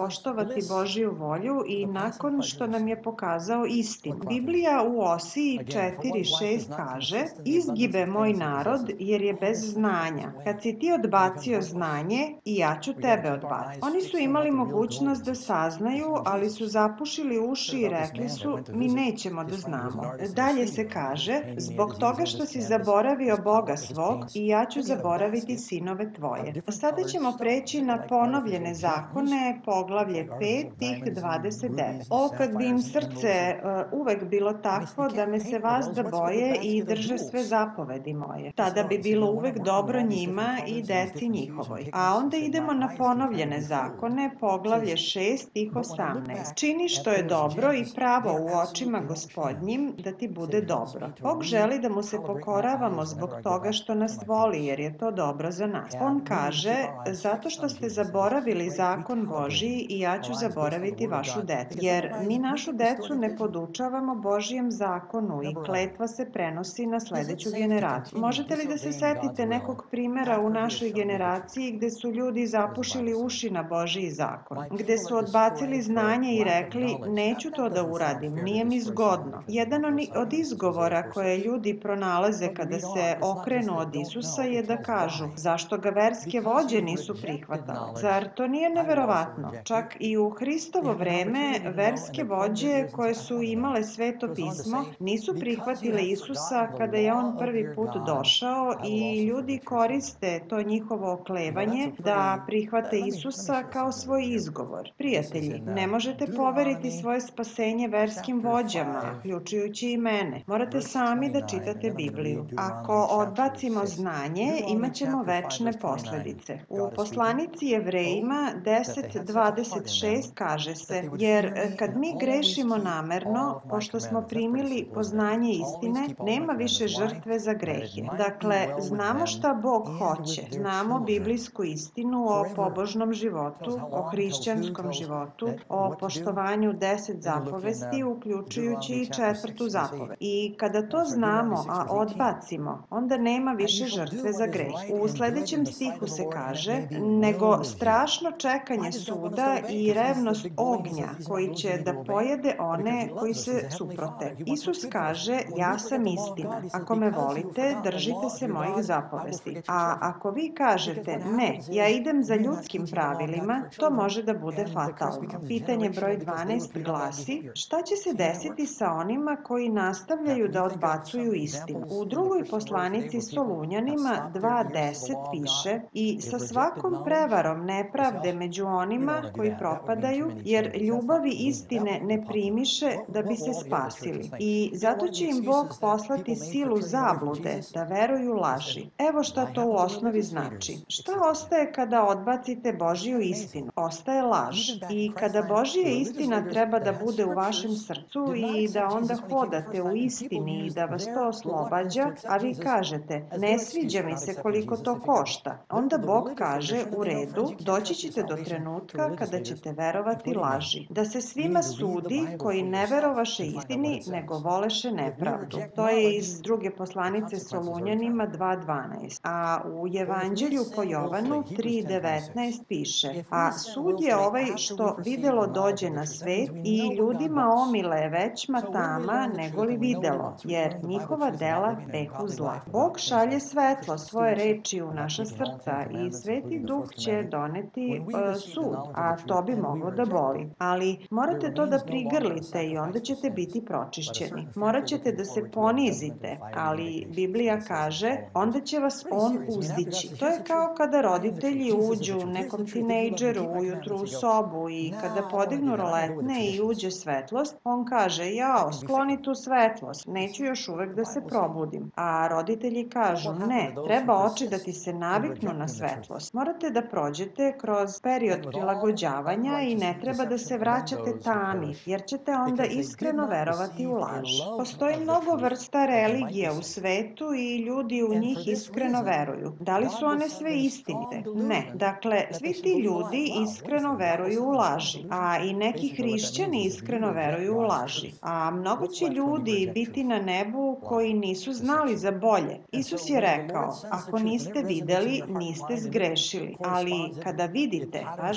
poštovati Božju volju i nakon što nam je pokazao istinu. Biblija u Osiji četiri šest kaže: "Izgibe moj narod jer je bez znanja. Kad si ti odbacio znanje, i ja ću tebe odbaciti." Oni su imali mogućnost da saznaju, ali su zapušili uši i rekli su: "Mi nećemo da znamo." Dalje se kaže: "Zbog toga što si zaboravio Boga svog, i ja ću zaboraviti sinove tvoje." Sada ćemo preći na ponovljene zakone, poglavlje pet, stih dvadeset devet. O, kad bi im srce uh, uvek bilo takvo da me se vazda boje i drže sve zapovedi moje. Tada bi bilo uvek dobro njima i deci njihovoj. A onda idemo na ponovljene zakone, poglavlje šest, stih osamnaest. "Čini što je dobro i pravo u očima Gospodnjim, da ti bude dobro." Bog želi da mu se pokoravamo zbog toga što nas voli, jer je to dobro za nas. On kaže: "Zato što ste zaboravili zakon Božiji, i ja ću zaboraviti vašu decu." Jer mi našu decu ne podučavamo Božijem zakonu i kletva se prenosi na sledeću generaciju. Možete li da se setite nekog primera u našoj generaciji gde su ljudi zapušili uši na Božiji zakon, gde su odbacili znanje i rekli: "Neću to da uradim, nije mi zgodno." Jedan od izgovora koje ljudi pronalaze kada se okrenu od Isusa je da kažu: "Zašto ga verske vođe nisu prihvatale?" Zar to nije neverovatno? Čak i u Hristovo vreme verske vođe koje su imale sveto pismo nisu prihvatile Isusa kada je on prvi put došao i ljudi koriste to njihovo oklevanje da prihvate Isusa kao svoj izgovor. Prijatelji, ne možete poveriti svoje spasenje verskim vođama, uključujući i mene. Morate sami da čitate Bibliju. Ako odbacimo znanje, imaćemo večne posledice. U poslanici Jevrejima deset dvadeset šest kaže se: "Jer kad mi grešimo namerno, pošto smo primili poznanje istine, nema više žrtve za grehe." Dakle, znamo šta Bog hoće. Znamo biblijsku istinu o pobožnom životu, o hrišćanskom životu, o poštovanju deset zapovesti, uključujući i četvrtu zapovest. I kada to znamo, a odbacimo, onda nema više žrtve za greh. U sledećem stihu se kaže: "Nego strašno čekanje suda i revnost ognja koji će da pojede one koji se suprote." Isus kaže: "Ja sam istina. Ako me volite, držite se mojih zapovesti." A ako vi kažete: "Ne, ja idem za ljudskim pravilima", to može da bude fatalno. Pitanje broj dvanaest glasi: šta će se desiti sa onima koji nastavljaju da odbacuju istinu? U drugoj poslanici Solunjanima dva deset piše: "I sa svakom prevarom nepravde među onima koji propadaju, jer ljubavi istine ne primiše da bi se spasili. I zato će im Bog poslati silu zablude da veruju laži." Evo šta to u osnovi znači. Šta ostaje kada odbacite Božju istinu? Ostaje laž. I kada Božja istina treba da bude u vašem srcu i da onda hodate u istini i da vas to oslobađa, a vi kažete: "Ne sviđa mi se koliko to košta." Onda Bog kaže: "U redu, doći ćete do trenutka kada ćete verovati laži. Da se svima sudi koji ne verovaše istini, nego voleše nepravdu." To je iz druge poslanice Solunjanima dva dvanaest. A u Evanđelju po Jovanu tri devetnaest piše: "A sud je ovaj što videlo dođe na svet i ljudima omile većma tama nego li videlo, jer njihova dela behu zla." Bog šalje svetlo svoje reči u naša srca i Sveti Duh će doneti uh, sud, a to bi moglo da boli. Ali morate to da prigrlite i onda ćete biti pročišćeni. Morat ćete da se ponizite, ali Biblija kaže: "Onda će vas on uzdići." To je kao kada roditelji uđu nekom tinejdžeru ujutru u sobu i kada podignu roletne i uđe svetlost, on kaže: "Jao, skloni tu svetlost, neću još uvek da se probudim." A roditelji kažu: "Ne, treba oči da ti se naviknu na svetlost." Morate da prođete kroz period prilagođavanja i ne treba da se vraćate tami, jer ćete onda iskreno verovati u laž. Postoji mnogo vrsta religija u svetu i ljudi u njih iskreno veruju. Da li su one sve istinite? Ne. Dakle, svi ti ljudi iskreno veruju u laži, a i neki hrišćani iskreno veruju u laži. A mnogo će ljudi biti na nebu koji nisu znali za bolje. Isus je rekao: "Ako niste videli, niste zgrešili, ali kada vidite vaš greh,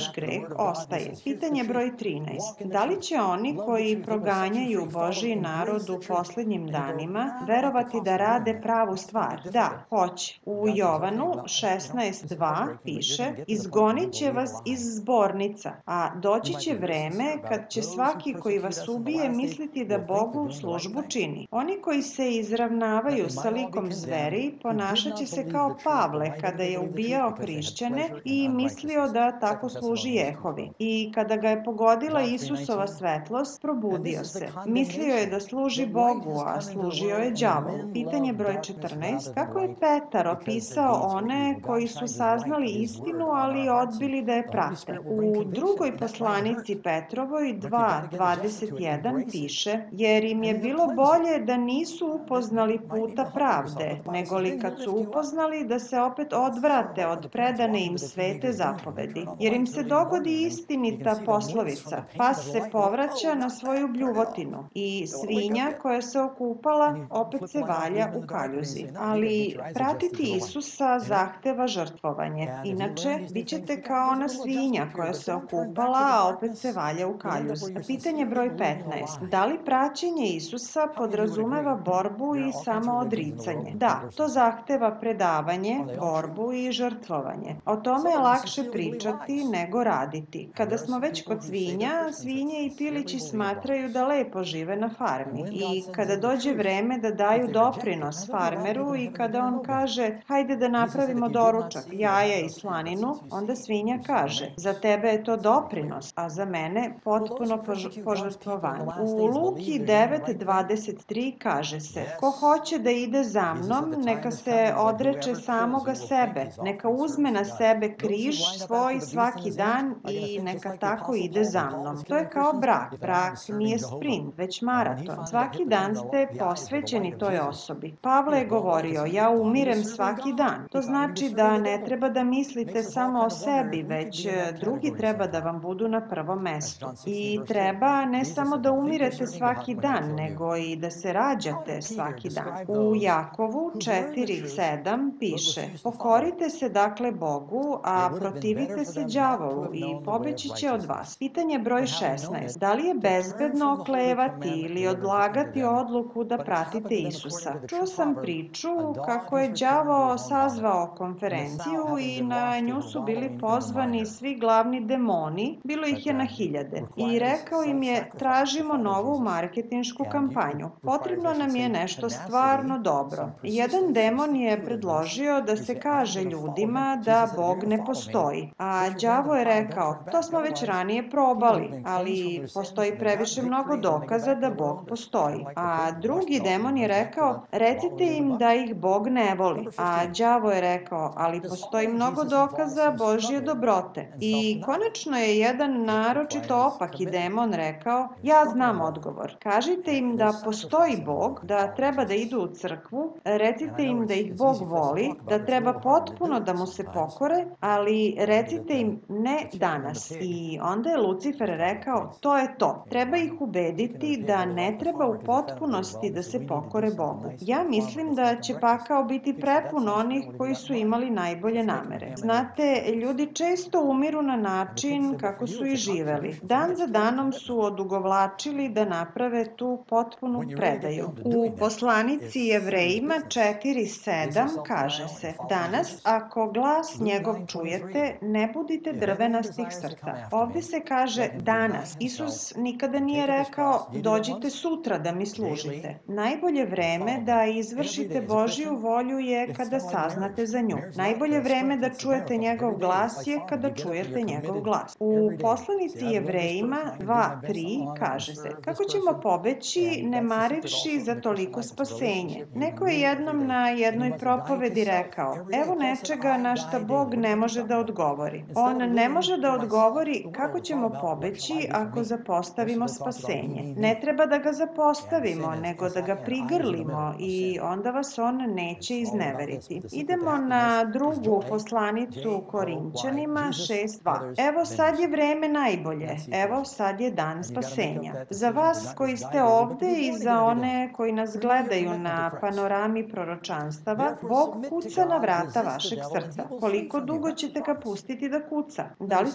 ostaje. Pitanje broj trinaest. Da li će oni koji proganjaju Božji narod u poslednjim danima verovati da rade pravu stvar? Da, hoće. U Jovanu šesnaest dva piše: izgonit će vas iz zbornica, a doći će vreme kad će svaki koji vas ubije misliti da Bogu službu čini. Oni koji se izravnavaju sa likom zveri ponašat će se kao Pavle kada je ubijao hrišćane i mislio da tako služi Jehovi. I kada ga je pogodila Isusova svetlost, probudio se. Mislio je da služi Bogu, a služio je đavolu. Pitanje broj četrnaest. Kako je Petar opisao one koji su saznali istinu, ali odbili da je prate? U drugoj poslanici Petrovoj dva dvadeset jedan piše: jer im je bilo bolje da nisu upoznali puta pravde, nego li kad su upoznali da se opet odvrate od predane im svete zapovedi. Jer im se dogodi istinita poslovica: pas se povraća na svoju bljuvotinu i svinja koja se okupala opet se valja u kaljuzi. Ali pratiti Isusa zahteva žrtvovanje. Inače, bit ćete kao ona svinja koja se okupala, a opet se valja u kaljuzi. Pitanje broj petnaest. Da li praćenje Isusa podrazumeva borbu i samoodricanje? Da, to zahteva predavanje, borbu i žrtvovanje. O tome je lakše pričati nego raditi. Kada smo već kod svinja, svinje i pilići smatraju da lepo žive na farmi. I kada dođe vreme da daju doprinos farmeru i kada on kaže: hajde da napravimo doručak, jaja i slaninu, onda svinja kaže: za tebe je to doprinos, a za mene potpuno požrtvovanje. U Luki devet dvadeset tri kaže se: ko hoće da ide za mnom, neka se odreče samoga sebe, neka uzme na sebe križ svoj svaki dan i neka tako ide za mnom. To je kao brak. Brak nije sprint, već maraton. Svaki dan ste posvećeni toj osobi. Pavle je govorio: ja umirem svaki dan. To znači da ne treba da mislite samo o sebi, već drugi treba da vam budu na prvom mestu. I treba ne samo da umirete svaki dan, nego i da se rađate svaki dan. U Jakovu četiri sedam piše: pokorite se dakle Bogu, a protivite se đavolu i pobeći će od vas. Pitanje broj šesnaest. Da li je bezbedno oklevati ili odlagati odluku da pratite Isusa? Čuo sam priču kako je đavo sazvao konferenciju i na nju su bili pozvani svi glavni demoni, bilo ih je na hiljade. I rekao im je: tražimo novu marketinšku kampanju. Potrebno nam je nešto stvarno dobro. Jedan demon je predložio da se kaže ljudima da Bog ne postoji. A đavo je rekao: to smo već ranije probali, ali postoji previše mnogo dokaza da Bog postoji. A drugi demon je rekao: recite im da ih Bog ne voli. A đavo je rekao: ali postoji mnogo dokaza Božje dobrote. I konačno je jedan naročito opaki demon rekao: ja znam odgovor. Kažite im da postoji Bog, da treba da idu u crkvu, recite im da ih Bog voli, da treba potpuno da mu se pokore, ali recite im ne danas. I onda je Lucifer rekao: to je to. Treba ih ubediti da ne treba u potpunosti da se pokore Bogu. Ja mislim da će pakao biti prepun onih koji su imali najbolje namere. Znate, ljudi često umiru na način kako su i živeli. Dan za danom su odugovlačili da naprave tu potpunu predaju. U poslanici Jevrejima četiri sedam kaže se: danas, ako glas njegov čujete, ne budite drvenastih srca. Ovde se kaže danas. Isus nikada nije rekao: dođite sutra da mi služite. Najbolje vreme da izvršite Božju volju je kada saznate za nju. Najbolje vreme da čujete njegov glas je kada čujete njegov glas. U poslanici Jevrejima dva tri kaže se: kako ćemo pobeći ne marivši za toliko spasenje? Neko je jednom na jednoj propovedi rekao: evo nečega na šta Bog ne može da odgovori. On ne može da odgovori kako ćemo pobeći ako zapostavimo spasenje. Ne treba da ga zapostavimo, nego da ga prigrlimo i onda vas on neće izneveriti. Idemo na drugu poslanicu Korinćanima šest dva. Evo sad je vreme najbolje, evo sad je dan spasenja. Za vas koji ste ovde i za one koji nas gledaju na panorami proročanstava, Bog kuca na vrata vašeg srca. Koliko dugo ćete ga pustiti da kuca? Da li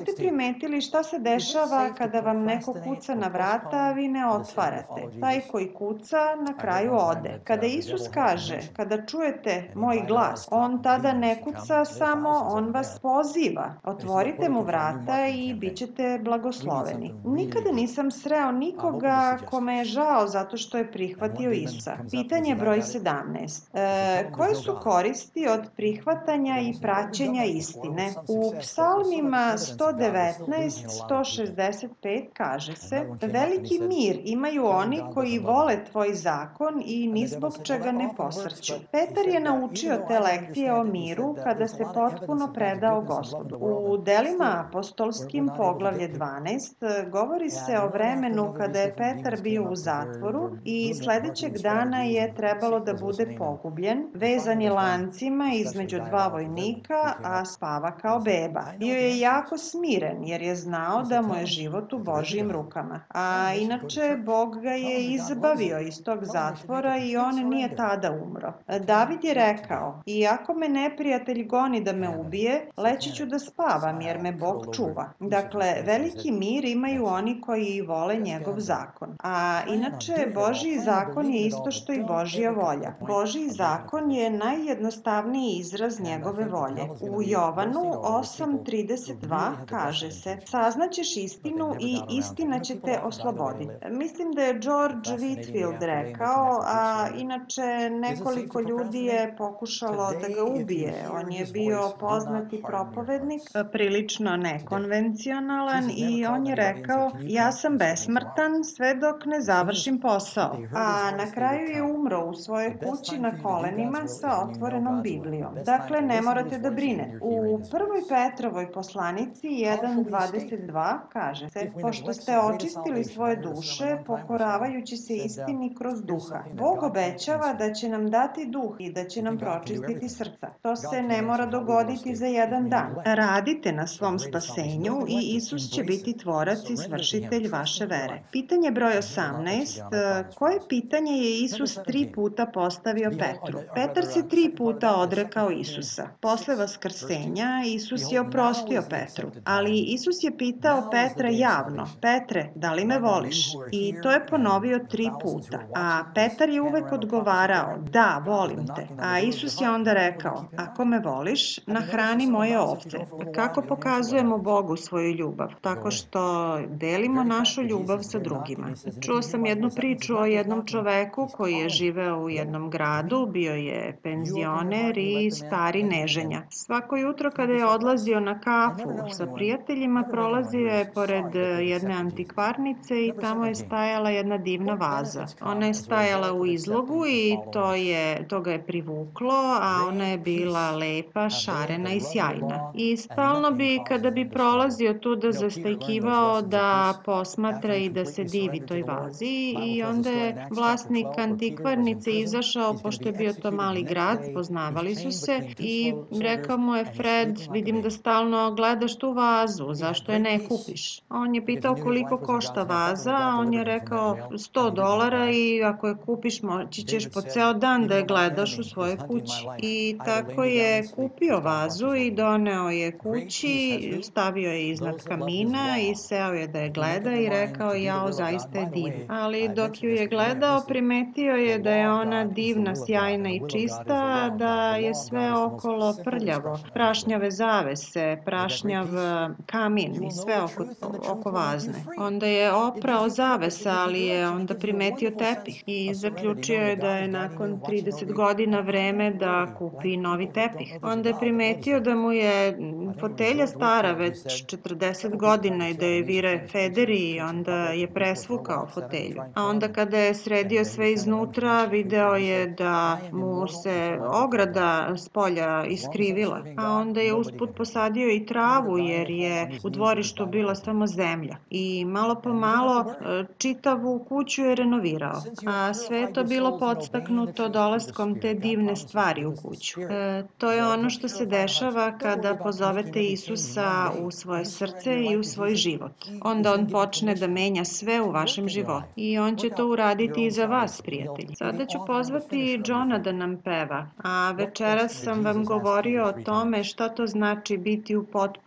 ste primetili šta se dešava kada vam neko kuca na vrata, a vi ne otvarate? Taj koji kuca na kraju ode. Kada Isus kaže, kada čujete moj glas, on tada ne kuca samo, on vas poziva. Otvorite mu vrata i bit ćete blagosloveni. Nikada nisam sreo nikoga kome je žao zato što je prihvatio Isusa. Pitanje broj sedamnaest. E, koje su koristi od prihvatanja i praćenja istine? U Psalmima sto devetnaest sto šezdeset pet kaže se: veliki mir imaju oni koji vole tvoj zakon i ni zbog čega ne posrću. Petar je naučio te lekcije o miru kada se potpuno predao Gospodu. U delima apostolskim poglavlje dvanaest govori se o vremenu kada je Petar bio u zatvoru i sledećeg dana je trebalo da bude pogubljen, vezan je lancima između dva vojnika, a spava kao beba. Bio je jako smiren jer je znao da mu je život u Božjim rukama. A inače, Bog ga je izbavio iz tog zatvora i on nije tada umro. David je rekao: iako me neprijatelj goni da me ubije, leći ću da spavam jer me Bog čuva. Dakle, veliki mir imaju oni koji vole njegov zakon. A inače, Božji zakon je isto što i Božja volja. Božji zakon je najjednostavniji izraz njegove volje. U Jovanu osam trideset dva kaže se: saznaćeš istinu i istina će te osloboditi. Mislim da je George Whitefield rekao, a inače nekoliko ljudi je pokušalo da ga ubije. On je bio poznati propovednik, prilično nekonvencionalan i on je rekao: ja sam besmrtan sve dok ne završim posao. A na kraju je umro u svojoj kući na kolenima sa otvorenom Biblijom. Dakle, ne morate da brinete. U prvoj Petrovoj poslanici jedan dvadeset dva kaže se: pošto ste očistili svoje duše pokoravajući se istini kroz duha. Bog obećava da će nam dati duh i da će nam pročistiti srca. To se ne mora dogoditi za jedan dan. Radite na svom spasenju i Isus će biti tvorac i svršitelj vaše vere. Pitanje broj osamnaest. Koje pitanje je Isus tri puta postavio Petru? Petar se tri puta odrekao Isusa. Posle vaskrsenja Isus je oprostio Petru, ali Isus je pitao Petra javno: Petre, da li me voliš? I to je ponovio tri puta. A Petar je uvek odgovarao: da, volim te. A Isus je onda rekao: ako me voliš, nahrani moje ovce. Kako pokazujemo Bogu svoju ljubav? Tako što delimo našu ljubav sa drugima. Čuo sam jednu priču o jednom čoveku koji je živeo u jednom gradu, bio je penzioner i stari neženja. Svako jutro kada je odlazio na kafu sa prijateljima, prolazio je pored jedne antikvarnice i tamo je stajala jedna divna vaza. Ona je stajala u izlogu i to, je, to ga je privuklo, a ona je bila lepa, šarena i sjajna. I stalno bi, kada bi prolazio tu, da zastajkivao da posmatra i da se divi toj vazi, i onda je vlasnik antikvarnice izašao, pošto je bio to mali grad, poznavali su se, i rekao mu je: Fred, vidim da stalno gledaš tu vazu, zašto je ne kupiš? On je pitao koliko košta vaza, a on je rekao sto dolara i ako je kupiš moći ćeš po ceo dan da je gledaš u svojoj kući. I tako je kupio vazu i doneo je kući, stavio je iznad kamina i seo je da je gleda i rekao: jao, zaista je divna. Ali dok ju je gledao, primetio je da je ona divna, sjajna i čista, da je sve okolo prljavo, prašnjave zavese, prašnjav kamin i sve oko, oko vazne. Onda je oprao zavese, ali je onda primetio tepih i zaključio je da je nakon trideset godina vreme da kupi novi tepih. Onda je primetio da mu je fotelja stara već četrdeset godina i da je vire federi, i onda je presvukao fotelju. A onda kada je sredio sve iznutra, video je da mu se ograda s polja iskrivila. A onda je usput posadio i travu jer je u dvorištu bila samo zemlja. I malo po malo čitavu kuću je renovirao. A sve je to bilo podstaknuto dolaskom te divne stvari u kuću. E, to je ono što se dešava kada pozovete Isusa u svoje srce i u svoj život. Onda on počne da menja sve u vašem životu. I on će to uraditi i za vas, prijatelji. Sada ću pozvati Johna da nam peva. A večeras sam vam govorio o tome šta to znači biti u potpunosti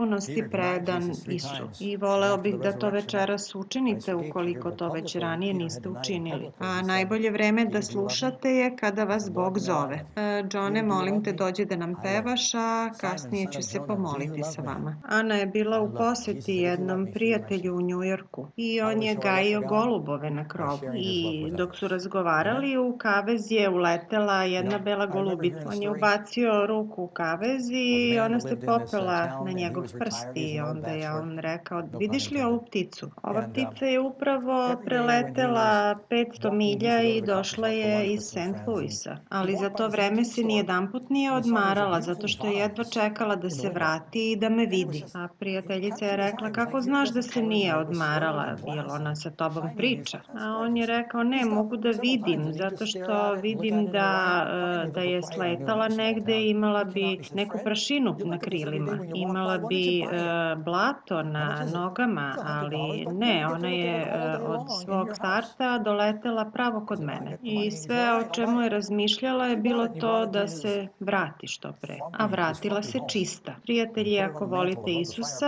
predan Isu. I voleo bih da to večeras učinite ukoliko to već ranije niste učinili. A najbolje vreme da slušate je kada vas Bog zove. Johne, molim te dođi da nam pevaš, a kasnije ću se pomoliti sa vama. Ana je bila u poseti jednom prijatelju u Njujorku i on je gajio golubove na krovu. I dok su razgovarali, u kavez je uletela jedna bela golubica. On je ubacio ruku u kavez i ona se popela na njegov prst i onda je on rekao, vidiš li ovu pticu? Ova ptica je upravo preletela petsto milja i došla je iz Saint Louisa, ali za to vreme se nijedanput nije odmarala zato što je jedva čekala da se vrati i da me vidi. A prijateljica je rekla, kako znaš da se nije odmarala, jel ona sa tobom priča? A on je rekao, ne, mogu da vidim, zato što vidim da, da je sletala negde i imala bi neku prašinu na krilima, imala bi e, blato na nogama, ali ne, ona je e, od svog starta doletela pravo kod mene. I sve o čemu je razmišljala je bilo to da se vrati što pre, a vratila se čista. Prijatelji, ako volite Isusa,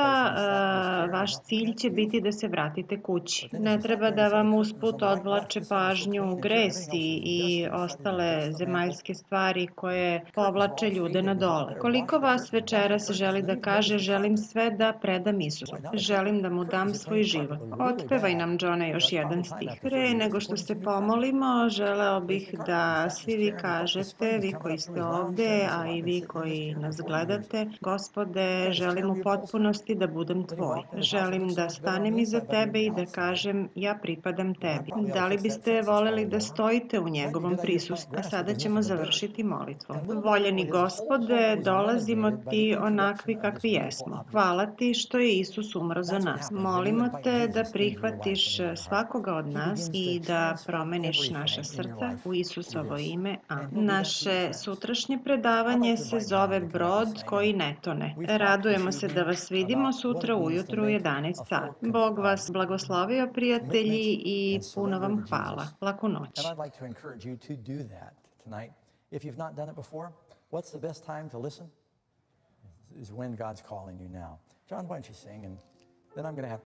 e, vaš cilj će biti da se vratite kući. Ne treba da vam usput odvlače pažnju gresi i ostale zemaljske stvari koje povlače ljude na dole. Koliko vas večeras želi da kaže, želim sve da predam Isusu, želim da mu dam svoj život. Otpevaj nam, Johne, još jedan stih. Pre nego što se pomolimo, želeo bih da svi vi kažete, vi koji ste ovde, a i vi koji nas gledate, Gospode, želim u potpunosti da budem tvoj. Želim da stanem iza tebe i da kažem, ja pripadam tebi. Da li biste voleli da stojite u njegovom prisustvu? A sada ćemo završiti molitvom. Voljeni Gospode, dolazimo ti onakvi kakvi jesmo. Hvala ti što je Isus umro za nas. Molimo te da prihvatiš svakoga od nas i da promeniš naša srca u Isusovo ime. Amen. Naše sutrašnje predavanje se zove Brod koji ne tone. Radujemo se da vas vidimo sutra ujutru u jedanaest sati. Bog vas blagoslovio, prijatelji, i puno vam hvala. Laku noć. If you've not done it before, what's the best time to listen? Is when God's calling you now. John, why don't you sing, and then I'm going to have